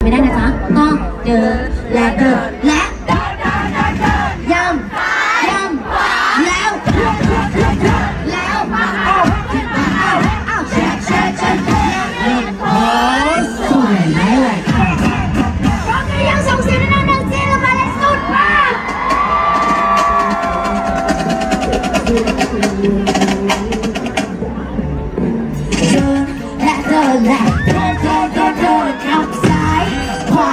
ไม่ได้นะจ๊ะก็เดินและเดินและย่ำแล้วสวยไหมเลยค่ะเราจะยังส่งเสียงในหนังจีนแล้วมาเลยสุดมากเดินและเดินขับซ้ายขวา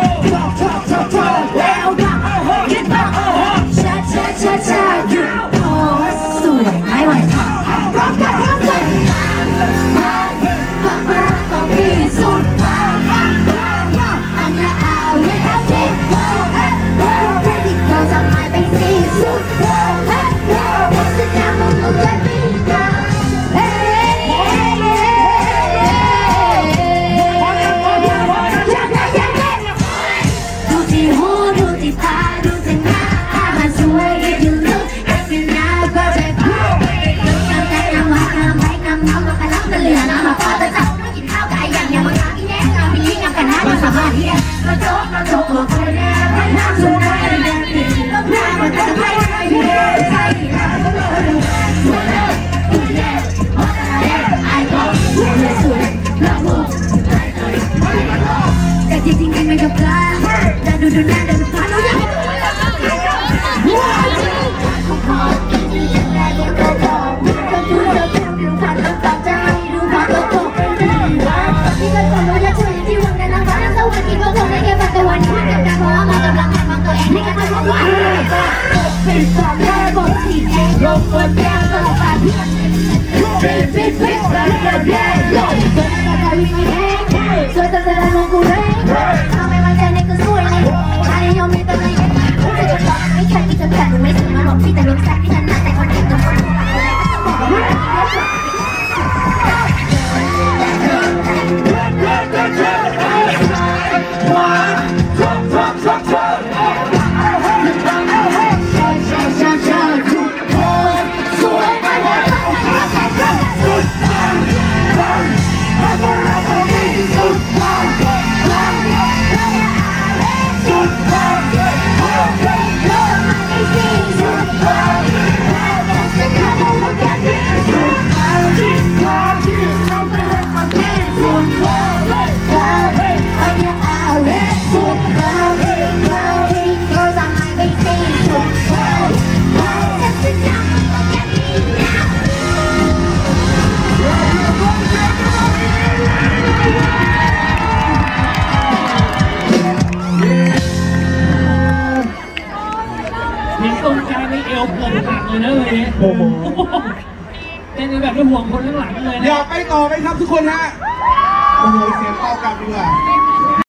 แล้วดังขึ้นมาช้าหยุดโพสสวยไหมไหวค่ะร้องกันต้องมีสุดอันนี้เอาเรื่องเอาจริงที่เราจะไม่ไปสิ้นสุดจะทำมันก็จะดีกันดูที่หูดูที่ตาดูที่หน้ามันสวยอยู่ลึกที่หน้าก็จะพูดแต่นำไว้นำก็กระลับกระเหลือมาพอจะจับไม่กินข้าวไก่อย่างมาทำกินแน่นอนมีงานกันนะมาสบายดีเราโจ๊กเราคนแน่น้ำสุดท้ายแน่ติดต้องพามันจะไปใช่แต่จริงๆไม่กับปลาแต่ดูหน้าเดินผ่านเราอยากให้ตัวเราว้าวขอกินที่ยังไงก็บอกก็ดูเราเที่ยวผ่านต้องตัดใจดูผ่านต้องตกที่ก็คนรู้จะช่วยที่วันนั้นนะคะสวัสดีก็คงได้แค่วันแต่วันนี้มันกำลังเพราะว่ามันกำลังหันมองตัวเองให้กันทุกวันปิดสองแค่บทที่แย่ลงบนแย่ตลอดไปปิดแล้วแย่ลงจนกระทั่งมีแห้งสวยแต่ละลงกูเร่งทำไมมันใจในก็สวยเลยชาลิยอมมีแต่ไม่เห็นจะจดจ่อไม่ใช่ที่จะแข่งไม่ถึงมาหลอกพี่แต่ลงแซกที่ฉันมาแต่คนเก่งตัวคนโอ้โหเต้นแบบไม่ห่วงคนข้างหลังเลยนะอยากไปต่อไหมครับทุกคนฮะโอ้โหเสียงตอบกลับดีกว่า